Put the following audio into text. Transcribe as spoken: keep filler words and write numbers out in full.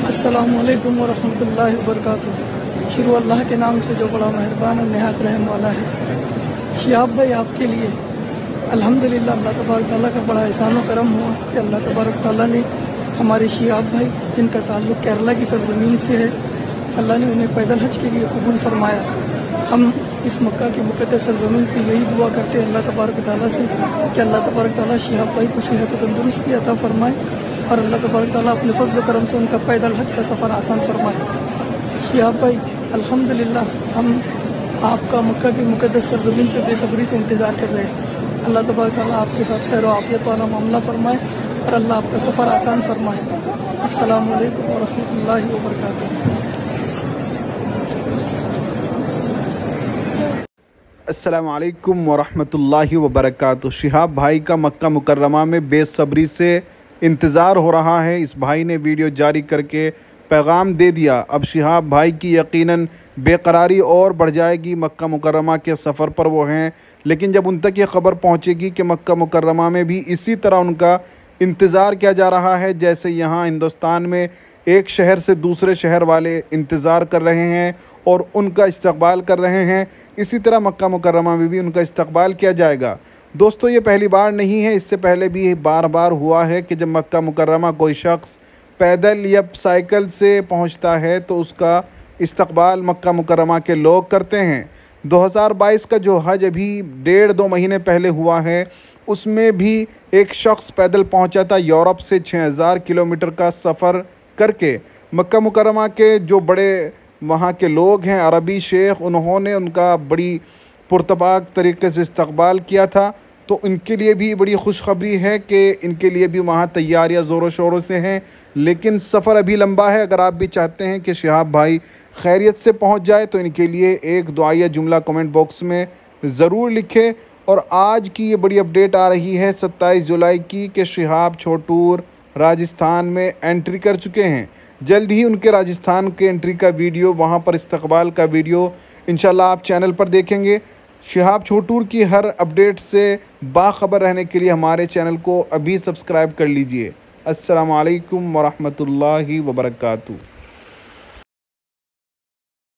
अस्सलामुअलैकुम वरहमतुल्लाहि वबरकातुहू। शुरू अल्लाह के नाम से जो बड़ा मेहरबान और निहायत रहम वाला है। शिहाब भाई, आपके लिए अल्हम्दुलिल्लाह अल्लाह तबारक तआला का बड़ा एहसान व करम हुआ कि अल्लाह तबारक तआला ने हमारे शिहाब भाई, जिनका ताल्लुक़ केरला की सरजमीन से है, अल्लाह ने उन्हें पैदल हज के लिए कबूल फरमाया। हम इस मक्का की मुक़द्दस सरजमीन पर यही दुआ करते हैं अल्लाह तबारक तआला से कि अल्लाह तबारक तआला शिहाब भाई को सेहत व तंदुरुस्ती अता फरमाए और अल्लाह तबारक तआला अपने फज़ल करम से उनका पैदल हज का सफ़र आसान फरमाए। शिहाब भाई, अल्हम्दुलिल्लाह हम आपका मक्का की मुक़द्दस सरजमीन पर बेसब्री से इंतज़ार कर रहे हैं। अल्लाह तबारक तआला आपके साथ खैर व आफ़ियत वाला मामला फरमाए और अल्लाह आपका सफ़र आसान फरमाए। अस्सलामु अलैकुम व रहमतुल्लाहि व बरकातुहू। अस्सलामु अलैकुम वरहमतुल्लाहि वबरकातुहू। शिहाब भाई का मक्का मुकर्रमा में बेसब्री से इंतज़ार हो रहा है। इस भाई ने वीडियो जारी करके पैगाम दे दिया। अब शिहाब भाई की यकीनन बेकरारी और बढ़ जाएगी। मक्का मुकर्रमा के सफ़र पर वो हैं, लेकिन जब उन तक ये ख़बर पहुँचेगी कि मक्का मुकर्रमा में भी इसी तरह उनका इंतज़ार किया जा रहा है जैसे यहाँ हिंदुस्तान में एक शहर से दूसरे शहर वाले इंतज़ार कर रहे हैं और उनका इस्तकबाल कर रहे हैं, इसी तरह मक्का मुकर्रमा में भी उनका इस्तकबाल किया जाएगा। दोस्तों, ये पहली बार नहीं है, इससे पहले भी बार बार हुआ है कि जब मक्का मुकर्रमा कोई शख्स पैदल या साइकिल से पहुंचता है तो उसका इस्तकबाल मक्का मुकर्रमा के लोग करते हैं। दो हज़ार बाईस का जो हज अभी डेढ़ दो महीने पहले हुआ है, उसमें भी एक शख्स पैदल पहुंचा था यूरोप से छः हज़ार किलोमीटर का सफ़र करके। मक्का मुकर्रमा के जो बड़े वहाँ के लोग हैं, अरबी शेख, उन्होंने उनका बड़ी पुरतबाक तरीके से इस्तकबाल किया था। तो इनके लिए भी बड़ी खुशखबरी है कि इनके लिए भी वहाँ तैयारियाँ ज़ोरों शोरों से हैं, लेकिन सफ़र अभी लंबा है। अगर आप भी चाहते हैं कि शिहाब भाई खैरियत से पहुँच जाए तो इनके लिए एक दुआया जुमला कमेंट बॉक्स में ज़रूर लिखें। और आज की ये बड़ी अपडेट आ रही है सत्ताईस जुलाई की कि शिहाब छोटूर राजस्थान में एंट्री कर चुके हैं। जल्द ही उनके राजस्थान के एंट्री का वीडियो, वहाँ पर इस्तकबाल का वीडियो इंशाल्लाह आप चैनल पर देखेंगे। शिहाब छोटूर की हर अपडेट से बाखबर रहने के लिए हमारे चैनल को अभी सब्सक्राइब कर लीजिए। अस्सलामु अलैकुम वरहमतुल्लाहि वबरकातुहू।